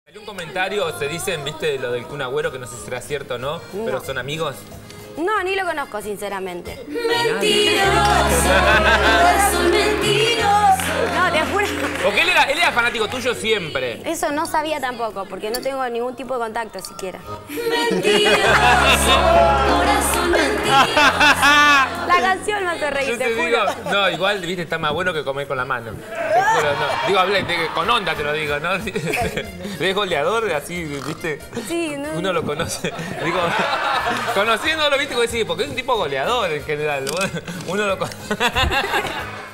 Hay un comentario, se dicen, viste, lo del Kun Agüero, que no sé si será cierto o no, pero son amigos. No, ni lo conozco, sinceramente. Mentiroso, son mentirosos. No, te juro. Porque él era fanático tuyo siempre. Eso no sabía tampoco, porque no tengo ningún tipo de contacto siquiera. Mentiroso, corazón mentiroso. La canción me hace reír, Yo te te digo, juro. no, igual, viste, está más bueno que comer con la mano. Te juro, no. Digo, hablé, con onda te lo digo, ¿no? Es goleador, así, viste. Sí, no. Uno lo conoce. Digo, conociéndolo, viste, como decís, porque es un tipo goleador en general. Uno lo conoce.